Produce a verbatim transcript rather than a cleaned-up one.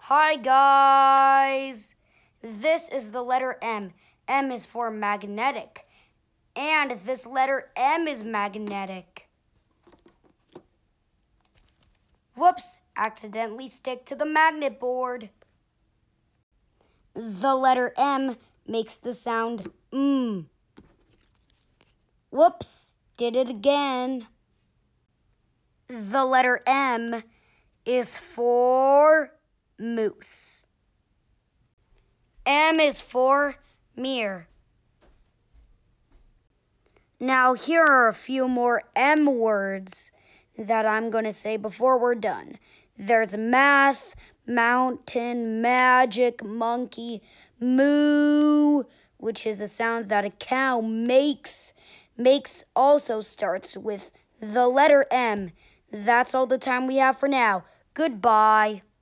Hi guys! This is the letter M. M is for magnetic. And this letter M is magnetic. Whoops! Accidentally stick to the magnet board. The letter M makes the sound M. Whoops! Did it again. The letter M is for moose. M is for mirror. Now here are a few more M words that I'm going to say before we're done. There's math, mountain, magic, monkey, moo, which is a sound that a cow makes. Makes also starts with the letter M. That's all the time we have for now. Goodbye.